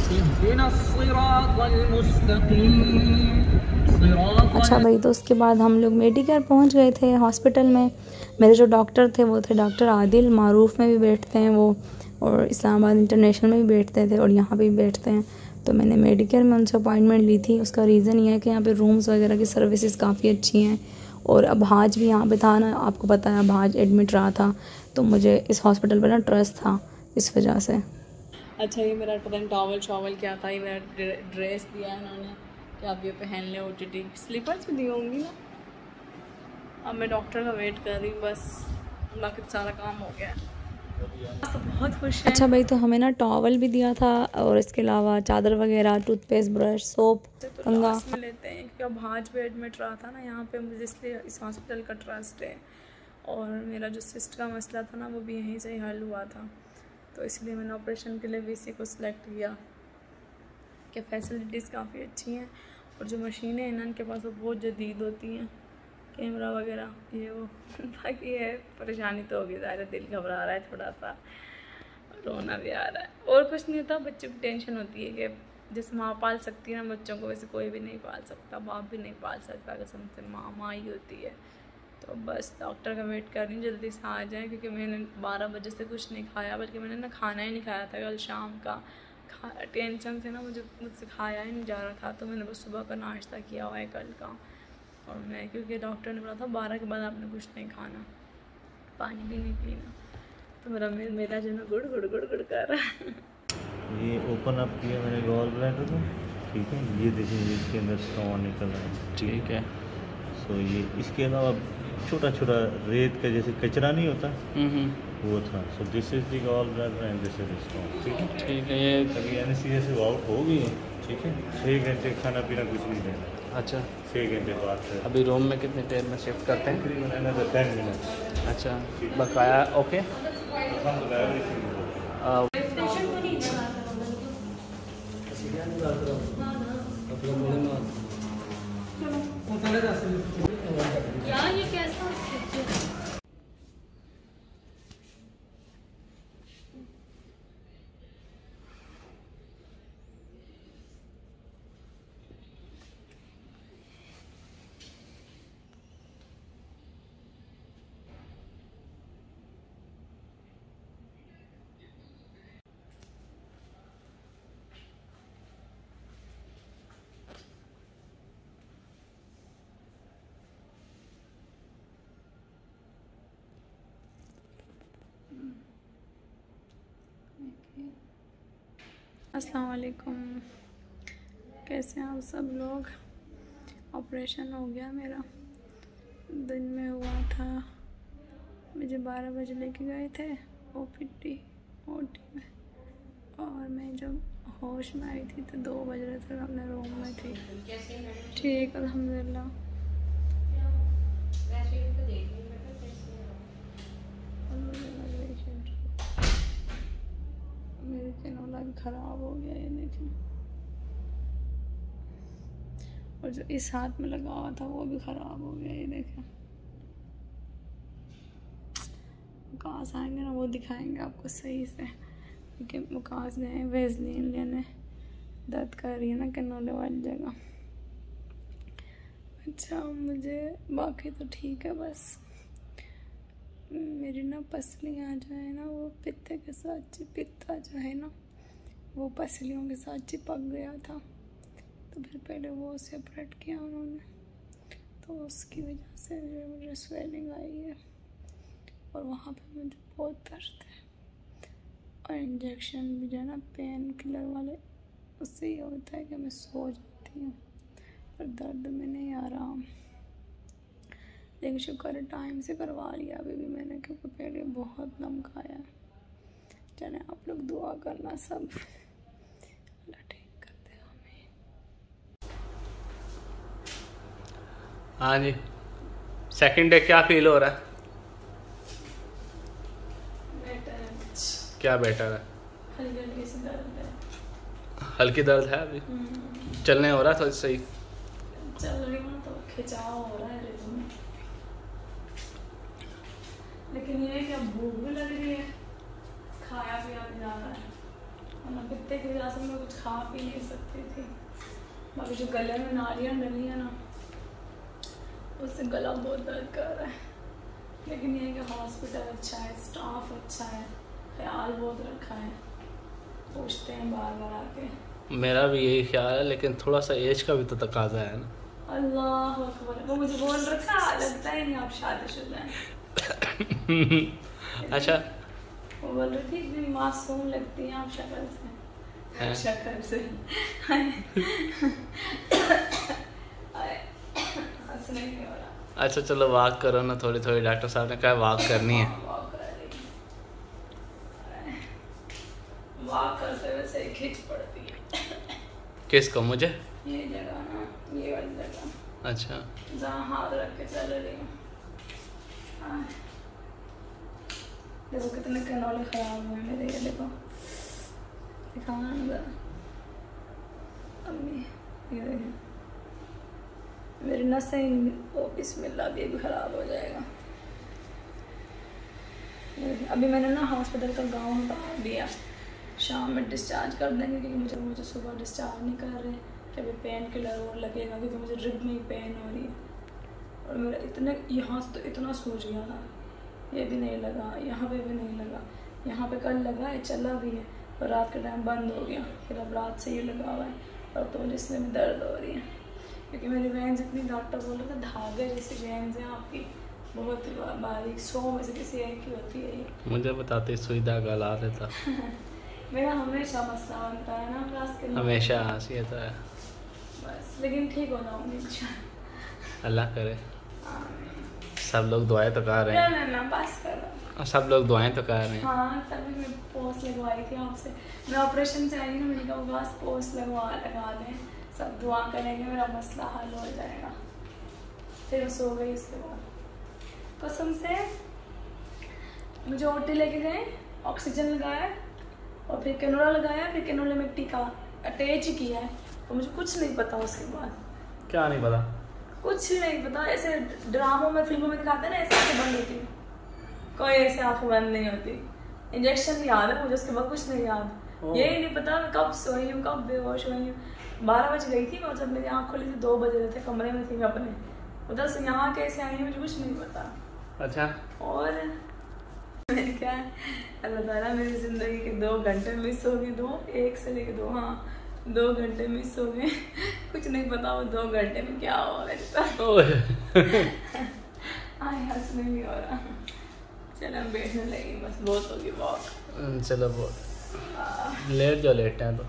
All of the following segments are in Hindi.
अच्छा भाई, तो उसके बाद हम लोग मेडिकेयर पहुंच गए थे हॉस्पिटल में। मेरे जो डॉक्टर थे वो थे डॉक्टर आदिल, मारूफ में भी बैठते हैं वो, और इस्लामाबाद इंटरनेशनल में भी बैठते थे, और यहाँ पे भी बैठते हैं। तो मैंने मेडिकेयर में उनसे अपॉइंटमेंट ली थी। उसका रीज़न ये है कि यहाँ पे रूम्स वगैरह की सर्विसेज काफ़ी अच्छी हैं, और अभाज भी यहाँ पे था ना, आपको पता है अभाज एडमिट रहा था, तो मुझे इस हॉस्पिटल पर ना ट्रस्ट था इस वजह से। अच्छा, ये मेरा पता नहीं टॉवल शॉवल क्या था, ये मेरा ड्रेस दिया है इन्होंने कि आप ये पहन लें। OTT स्लीपर्स भी दी होंगी ना। अब मैं डॉक्टर का वेट कर रही हूँ बस, बाकी सारा काम हो गया है। तो बहुत खुश है। अच्छा भाई, तो हमें ना टॉवल भी दिया था, और इसके अलावा चादर वगैरह, टूथपेस्ट, ब्रश, सोप, कंघा में लेते हैं क्योंकि अब भाज पे एडमिट रहा था ना यहाँ पे, मुझे इसलिए इस हॉस्पिटल का ट्रस्ट है। और मेरा जो सिस्ट का मसला था ना वो भी यहीं से ही हल हुआ था, तो इसलिए मैंने ऑपरेशन के लिए VC को सिलेक्ट किया कि फैसिलिटीज़ काफ़ी अच्छी हैं, और जो मशीनें हैं ना इनके पास वो बहुत जदीद होती हैं, कैमरा वगैरह ये वो। बाकी है परेशानी तो होगी, ज़्यादा दिल घबरा रहा है, थोड़ा सा रोना भी आ रहा है, और कुछ नहीं होता। बच्चों की टेंशन होती है कि जैसे माँ पाल सकती है ना बच्चों को, वैसे कोई भी नहीं पाल सकता, बाप भी नहीं पाल सकता, कसम से माँ ही होती है। तो बस डॉक्टर का वेट कर रही हूँ जल्दी से आ जाए, क्योंकि मैंने 12 बजे से कुछ नहीं खाया, बल्कि मैंने ना खाना ही नहीं खाया था कल शाम का। टेंशन से ना मुझसे खाया ही नहीं जा रहा था, तो मैंने बस सुबह का नाश्ता किया हुआ है कल का। और मैं, क्योंकि डॉक्टर ने बोला था 12 के बाद आपने कुछ नहीं खाना, पानी भी नहीं पीना, तो मेरा जो ना गुड़ गुड़ गुड़ गुड़ कर रहा है। ये ओपन अप किया मैंने गॉल ब्लैडर को, ठीक है। ये देखिए इसके अंदर स्टोन निकल रहा है, ठीक है। सो ये इसके अलावा छोटा छोटा रेत का जैसे कचरा नहीं होता, वो था। So this is the gall bladder and this is stone, ठीक है। ठीक है, ये अभी एनेस्थीसिया से आउट हो गई है, ठीक है। 6 घंटे खाना पीना कुछ नहीं देना। अच्छा, 6 घंटे बाद से। अभी रूम में कितने देर में शिफ्ट करते हैं? तकरीबन अनदर 10 मिनट्स। अच्छा, बकाया ओके। यार ये कैसा अस्सलाम वालेकुम, कैसे हैं आप सब लोग। ऑपरेशन हो गया मेरा, दिन में हुआ था, मुझे 12 बजे लेके गए थे OT में, और मैं जब होश में आई थी तो 2 बज रहे थे, अपने रूम में थी। ठीक अल्हम्दुलिल्लाह। मेरी कैनोला भी ख़राब हो गया, ये देखें, और जो इस हाथ में लगा हुआ था वो भी ख़राब हो गया, ये देखें। वकास आएंगे ना वो दिखाएंगे आपको सही से, क्योंकि वकास गए वेज़लीन लेने, दर्द कर रही है ना कैनोले वाली जगह। अच्छा, मुझे बाकी तो ठीक है, बस मेरी ना पसलियाँ जो है ना वो पित्ते के साथ, पित्ता जो है ना वो पसलियों के साथ चिपक गया था, तो फिर पहले वो सेपरेट किया उन्होंने, तो उसकी वजह से जो मुझे स्वेलिंग आई है, और वहाँ पे मुझे बहुत दर्द है, और इंजेक्शन भी जो है ना पेन किलर वाले, उससे ये होता है कि मैं सो जाती हूँ, पर दर्द में नहीं आ रहा। लेकिन शुक्र है टाइम से करवा लिया अभी भी मैंने, क्योंकि पहले बहुत दम खाया। चले आप लोग दुआ करना सब, अल्लाह ठीक कर दे हमें। हाँ जी, सेकंड डे क्या फील हो रहा है? बेटर है, क्या बेटर है? हल्की सी दर्द है। हल्की दर्द है अभी? चलने हो रहा था सही? चल रही हूँ तो खिंचाव हो रहा है रिदम में, लेकिन ये है कि अब भूख भी लग रही है, खाया पिया भी जा रहा है, वरना पित्ते की वजह से मैं कुछ खा पी नहीं सकती थी। बाकी जो गले में नालियाँ डली है ना, उससे गला बहुत दर्द कर रहा है। लेकिन ये है कि हॉस्पिटल अच्छा है, स्टाफ अच्छा है, ख्याल बहुत रखा है, पूछते हैं बार बार आके। मेरा भी यही ख्याल है, लेकिन थोड़ा सा एज का भी तो तकाजा है ना। अल्लाह अकबर, वो मुझे बोल रखा, लगता ही नहीं आप शादीशुदा हैं। अच्छा, वो बोल रही थी इतनी मासूम लगती हैं आप शक्ल से। शक्ल से हंसने नहीं हो रहा। अच्छा चलो वॉक करो ना थोड़ी थोड़ी, डॉक्टर साहब ने कहा वॉक करनी है। वॉक करते हुए से खिंच पड़ती है। किसको? मुझे? ये जगह ना, ये वाली जगह। अच्छा, जहाँ हाथ रख के चल रही हूँ। देखो कितने कैनोले खराब हुए मेरे, ये देखो, दिखाओ ना जरा अम्मी, ये देखो मेरी नसें, ओ बिस्मिल्लाह, भी खराब हो जाएगा। अभी मैंने ना हॉस्पिटल का गाउन उतार दिया, शाम में डिस्चार्ज कर देंगे, क्योंकि मुझे सुबह डिस्चार्ज नहीं कर रहे हैं कि अभी पेन किलर और लगेगा, क्योंकि मुझे रिब में ही पेन हो रही है। और मेरा इतने यहाँ से तो इतना सूज गया ना, ये भी नहीं लगा, यहाँ पे भी नहीं लगा, यहाँ पे कल लगा है, चला भी है, और रात के टाइम बंद हो गया, फिर अब रात से ये लगा हुआ है, और तो मुझे इसमें भी दर्द हो रही है, क्योंकि मेरी वेन्स इतनी, डॉक्टर बोल रहा था धागे जैसी वेन्स हैं आपकी, बहुत बारीक, 100 में से किसी एक की होती है ये। मुझे बताते सुई धागा ला देता। मेरा हमेशा मसला बनता है ना क्लास के, हमेशा ये तो है, बस, लेकिन ठीक हो जाऊँगी इंशाल्लाह, अल्लाह करे। सब लोग दुआएं तो कर रहे हैं। ना बस करो, सब लोग दुआएं तो कर रहे हैं। हाँ, तभी मैं पोस्ट लगवाई थी आपसे, मैं ऑपरेशन से आई ना, मैंने कहा बस पोस्ट लगा दें, सब दुआ करेंगे, मेरा मसला हल हो जाएगा। फिर मैं सो गई, उसके बाद कसम से मुझे ओटी लेके गए, ऑक्सीजन लगाया, और फिर कैनोला लगाया, फिर कैनोले में टीका अटैच किया है, और मुझे कुछ नहीं पता उसके बाद। क्या नहीं पता? कुछ ही नहीं पता, ऐसे ड्रामों में, फिल्मों में दिखाते हैं ना, ऐसे आँखें बंद होती, कोई ऐसे आँखें बंद नहीं होती। इंजेक्शन याद है मुझे, उसके बाद कुछ नहीं याद, यही नहीं पता मैं कब सोई हूँ, कब बेहोश हुई हूँ। 12 बज गई थी, मतलब मेरी आँख खुली थी 2 बज रहे थे, कमरे में थी मैं अपने, उधर से यहाँ कैसे आई मुझे कुछ नहीं पता। अच्छा, और मैंने क्या, अल्लाह ताला मेरी ज़िंदगी के 2 घंटे मिस हो गए, 2, 1 से लेके 2, हाँ 2 घंटे मिस हो गए। कुछ नहीं पता वो 2 घंटे में क्या हुआ मेरे साथ। हंसने भी हो रहा। चलो हम बैठने लगे, बस बहुत होगी वॉक। चलो बहुत लेट जो लेट है तो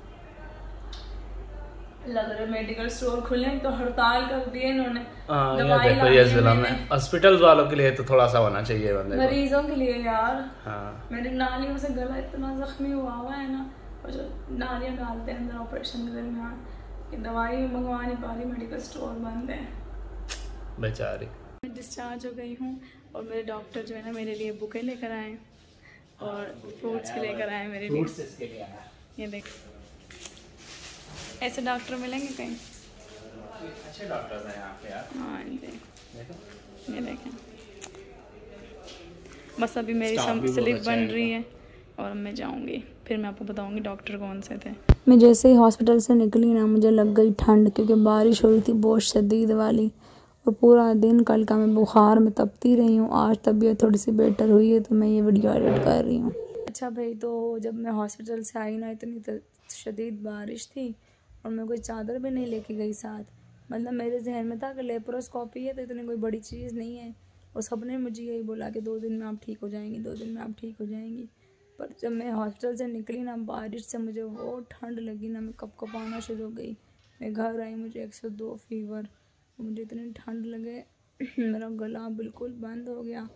लग रहा है मेडिकल स्टोर खुले तो हड़ताल कर दिए इन्होंने। देखो ये जिला में हॉस्पिटल वालों के लिए तो थोड़ा सा होना चाहिए बंदे को, मरीजों के लिए यार। हाँ, मेरी नालियों से गला इतना जख्मी हुआ है ना, और जो नालियाँ डालते हैं अंदर ऑपरेशन के दरमियान, कि दवाई मंगवा नहीं पा रही, मेडिकल स्टोर बंद है बेचारी। मैं डिस्चार्ज हो गई हूँ, और मेरे डॉक्टर जो है ना मेरे लिए बुके लेकर आए और फ्रूट्स के लेकर आए मेरे लिए। ये देख, ऐसे डॉक्टर मिलेंगे कहीं? अच्छे डॉक्टर्स हैं यहाँ पे यार। हाँ ये देखें, बस अभी मेरी स्लिप बन रही है और मैं जाऊँगी, फिर मैं आपको बताऊँगी डॉक्टर कौन से थे। मैं जैसे ही हॉस्पिटल से निकली ना, मुझे लग गई ठंड, क्योंकि बारिश हो रही थी बहुत शदीद वाली, और पूरा दिन कल का मैं बुखार में तपती रही हूँ। आज तबीयत थोड़ी सी बेटर हुई है, तो मैं ये वीडियो एडिट कर रही हूँ। अच्छा भाई, तो जब मैं हॉस्पिटल से आई ना, इतनी शदीद बारिश थी, और मैं कोई चादर भी नहीं लेके गई साथ। मतलब मेरे जहन में था कि लेप्रोस्कोपी है तो इतनी कोई बड़ी चीज़ नहीं है, और सबने मुझे यही बोला कि 2 दिन में आप ठीक हो जाएंगी, 2 दिन में आप ठीक हो जाएंगी। पर जब मैं हॉस्पिटल से निकली ना, बारिश से मुझे वो ठंड लगी ना, मैं कपकपाना शुरू हो गई। मैं घर आई, मुझे 102 फीवर, मुझे इतनी ठंड लगे, मेरा गला बिल्कुल बंद हो गया।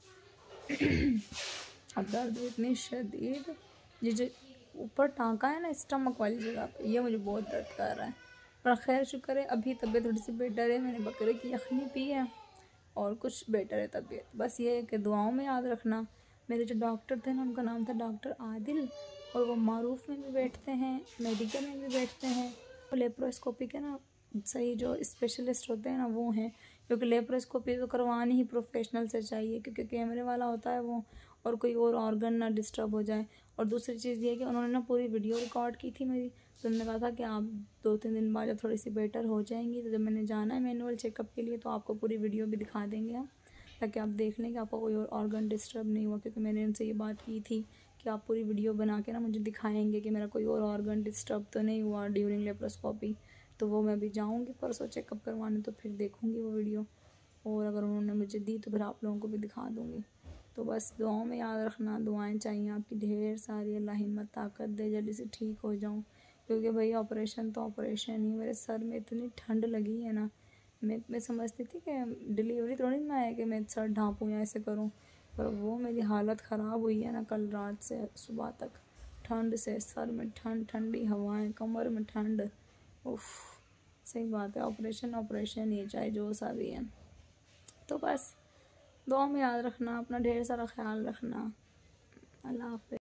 और दर्द इतनी शदीद, जो ऊपर टाँका है ना स्टमक वाली जगह पे, ये मुझे बहुत दर्द कर रहा है। पर खैर शुक्र है, अभी तबीयत थोड़ी सी बेटर है। मैंने बकरे की यखनी पी है और कुछ बेटर है तबीयत। बस ये है कि दुआओं में याद रखना। मेरे जो डॉक्टर थे ना, उनका नाम था डॉक्टर आदिल, और वो मारूफ में भी बैठते हैं, मेडिकल में भी बैठते हैं, और लेप्रोस्कोपी के ना सही जो स्पेशलिस्ट होते हैं ना वो हैं, क्योंकि लेप्रोस्कोपी तो करवानी ही प्रोफेशनल से चाहिए, क्योंकि कैमरे वाला होता है वो, और कोई और ऑर्गन ना डिस्टर्ब हो जाए। और दूसरी चीज़ ये है कि उन्होंने ना पूरी वीडियो रिकॉर्ड की थी मेरी, तो उन्होंने कहा था कि आप 2-3 दिन बाद जब थोड़ी सी बेटर हो जाएंगी तो जब मैंने जाना है मैनुअल चेकअप के लिए तो आपको पूरी वीडियो भी दिखा देंगे हम, ताकि आप देख लें कि आपका कोई और ऑर्गन डिस्टर्ब नहीं हुआ। क्योंकि मैंने उनसे ये बात की थी कि आप पूरी वीडियो बना के ना मुझे दिखाएंगे कि मेरा कोई और ऑर्गन डिस्टर्ब तो नहीं हुआ ड्यूरिंग लेप्रोस्कोपी। तो वो मैं भी जाऊँगी परसों चेकअप करवाने, तो फिर देखूँगी वो वीडियो, और अगर उन्होंने मुझे दी तो फिर आप लोगों को भी दिखा दूँगी। तो बस दुआओं में याद रखना, दुआएं चाहिए आपकी ढेर सारी, अल्लाह हिम्मत ताकत दे जल्दी से ठीक हो जाऊँ। क्योंकि भाई ऑपरेशन तो ऑपरेशन ही, मेरे सर में इतनी ठंड लगी है ना, मैं समझती थी कि डिलीवरी थोड़ी ना है कि मैं सर ढाँपूँ या ऐसे करूँ, पर वो मेरी हालत ख़राब हुई है ना कल रात से सुबह तक, ठंड से, सर में ठंड, ठंडी हवाएं, कमर में ठंड। उफ़, सही बात है, ऑपरेशन ऑपरेशन ही चाहे जो सा भी है। तो बस दुआ में याद रखना, अपना ढेर सारा ख्याल रखना। अल्लाह हाफ़िज़।